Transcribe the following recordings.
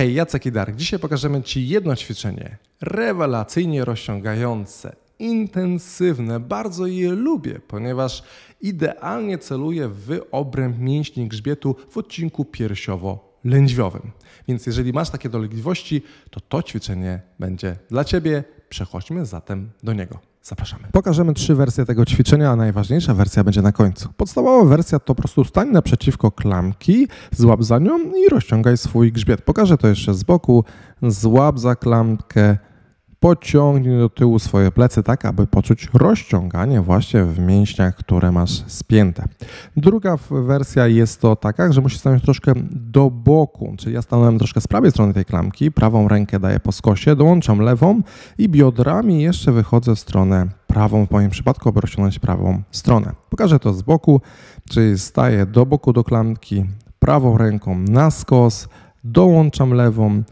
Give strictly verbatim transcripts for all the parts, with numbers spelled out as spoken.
Hej, Jacek i Darek. Dzisiaj pokażemy Ci jedno ćwiczenie rewelacyjnie rozciągające, intensywne. Bardzo je lubię, ponieważ idealnie celuje w obręb mięśni grzbietu w odcinku piersiowo-lędźwiowym. Więc jeżeli masz takie dolegliwości, to to ćwiczenie będzie dla Ciebie. Przechodźmy zatem do niego. Zapraszamy. Pokażemy trzy wersje tego ćwiczenia, a najważniejsza wersja będzie na końcu. Podstawowa wersja to po prostu stań naprzeciwko klamki, złap za nią i rozciągaj swój grzbiet. Pokażę to jeszcze z boku. Złap za klamkę, pociągnij do tyłu swoje plecy tak, aby poczuć rozciąganie właśnie w mięśniach, które masz spięte. Druga wersja jest to taka, że musisz stanąć troszkę do boku, czyli ja stanąłem troszkę z prawej strony tej klamki, prawą rękę daję po skosie, dołączam lewą i biodrami jeszcze wychodzę w stronę prawą, w moim przypadku, aby rozciągnąć prawą stronę. Pokażę to z boku, czyli staję do boku do klamki, prawą ręką na skos, dołączam lewą,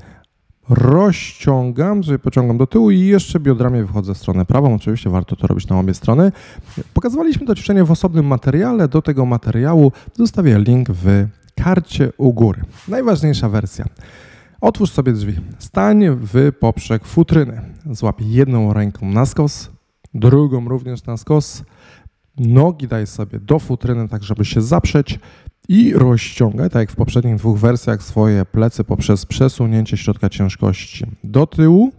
rozciągam, czyli pociągam do tyłu i jeszcze biodrami wychodzę w stronę prawą. Oczywiście warto to robić na obie strony. Pokazywaliśmy to ćwiczenie w osobnym materiale. Do tego materiału zostawię link w karcie u góry. Najważniejsza wersja. Otwórz sobie drzwi. Stań w poprzek futryny. Złap jedną ręką na skos, drugą również na skos. Nogi daj sobie do futryny, tak żeby się zaprzeć. I rozciągaj, tak jak w poprzednich dwóch wersjach, swoje plecy poprzez przesunięcie środka ciężkości do tyłu.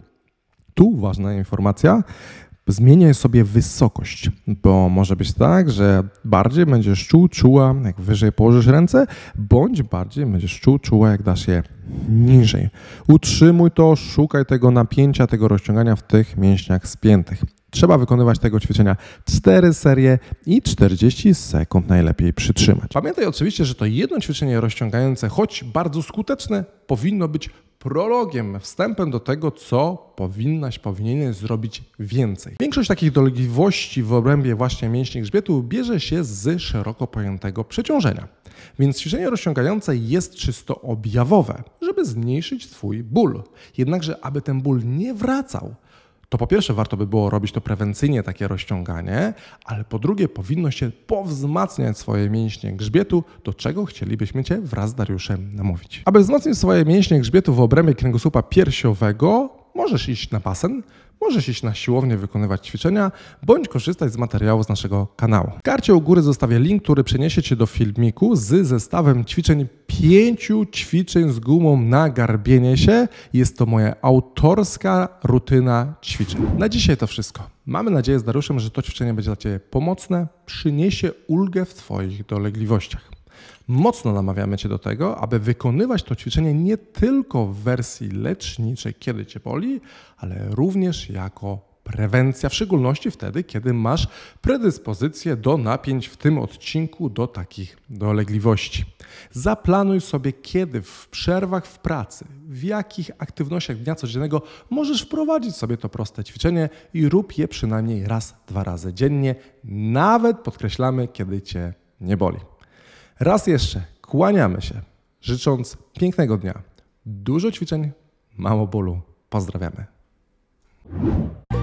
Tu ważna informacja, zmieniaj sobie wysokość, bo może być tak, że bardziej będziesz czuł, czuła, jak wyżej położysz ręce, bądź bardziej będziesz czuł, czuła, jak dasz je niżej. Utrzymuj to, szukaj tego napięcia, tego rozciągania w tych mięśniach spiętych. Trzeba wykonywać tego ćwiczenia cztery serie i czterdzieści sekund najlepiej przytrzymać. Pamiętaj oczywiście, że to jedno ćwiczenie rozciągające, choć bardzo skuteczne, powinno być prologiem, wstępem do tego, co powinnaś, powinieneś zrobić więcej. Większość takich dolegliwości w obrębie właśnie mięśni grzbietu bierze się z szeroko pojętego przeciążenia. Więc ćwiczenie rozciągające jest czysto objawowe, żeby zmniejszyć Twój ból. Jednakże, aby ten ból nie wracał, to po pierwsze warto by było robić to prewencyjnie, takie rozciąganie, ale po drugie powinno się powzmacniać swoje mięśnie grzbietu, do czego chcielibyśmy Cię wraz z Dariuszem namówić. Aby wzmocnić swoje mięśnie grzbietu w obrębie kręgosłupa piersiowego, możesz iść na basen, możesz iść na siłownię, wykonywać ćwiczenia, bądź korzystać z materiału z naszego kanału. W karcie u góry zostawię link, który przeniesie Cię do filmiku z zestawem ćwiczeń, pięciu ćwiczeń z gumą na garbienie się. Jest to moja autorska rutyna ćwiczeń. Na dzisiaj to wszystko. Mamy nadzieję z Dariuszem, że to ćwiczenie będzie dla Ciebie pomocne, przyniesie ulgę w Twoich dolegliwościach. Mocno namawiamy Cię do tego, aby wykonywać to ćwiczenie nie tylko w wersji leczniczej, kiedy Cię boli, ale również jako prewencja, w szczególności wtedy, kiedy masz predyspozycję do napięć w tym odcinku, do takich dolegliwości. Zaplanuj sobie, kiedy w przerwach w pracy, w jakich aktywnościach dnia codziennego możesz wprowadzić sobie to proste ćwiczenie i rób je przynajmniej raz, dwa razy dziennie, nawet podkreślamy, kiedy Cię nie boli. Raz jeszcze kłaniamy się, życząc pięknego dnia, dużo ćwiczeń, mało bólu. Pozdrawiamy.